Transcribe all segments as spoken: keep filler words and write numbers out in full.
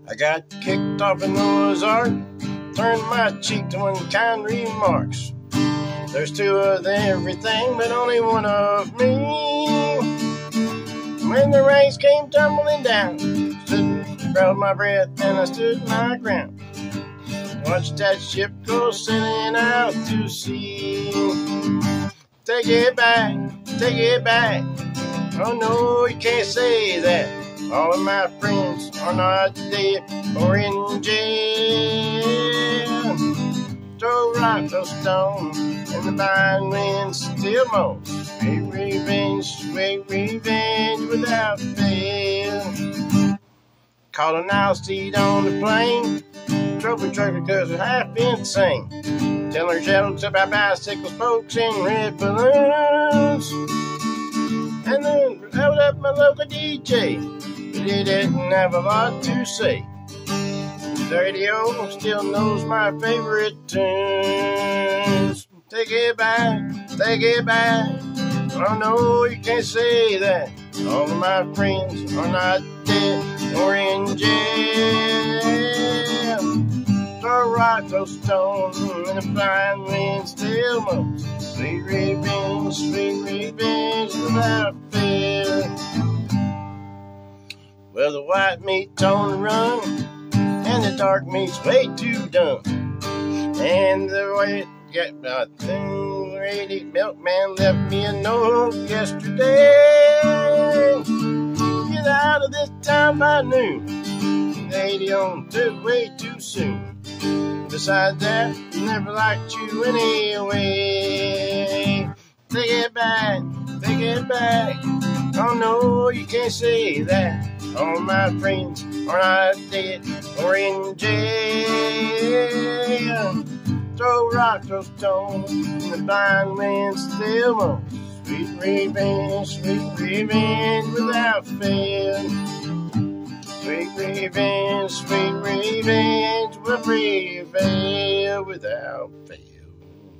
I got kicked off in Noah's Ark, turned my cheek to unkind remarks. There's two of everything, but only one of me. When the rains came tumbling down, stood, held my breath, and I stood my ground. Watched that ship go sailing out to sea. Take it back, take it back. Oh no, you can't say that. All of my friends are not dead or in jail. Throw rock, throw stone, and the vine wind still moans. Sweet revenge, sweet revenge without fail. Caught an Alcide on the plane, trophy trucker cause it's half insane. Tell her jokes about bicycle spokes and red balloons. And then I was up my local D J, but he didn't have a lot to say. The radio still knows my favorite tunes. Take it back, take it back. Oh no, you can't say that. All of my friends are not dead or in jail. Throw rock, throw stone, and the flying wind still moans. Sweet revenge, sweet revenge without fear. Well, the white meat's on the run, and the dark meat's way too done. And the white got my two eighty milkman left me a note yesterday. Get out of this town by noon. The eighty on took way too soon. Besides that, never liked you anyway. Take it back, take it back. Oh no, you can't say that. All my friends are not dead or in jail. Throw rock, throw stone, and the blind wind still moans. Sweet revenge, sweet revenge without fail. Sweet revenge, sweet revenge will prevail without fail.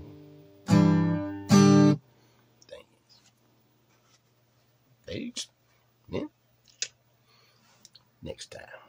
Thanks. Thanks. Yeah. Next time.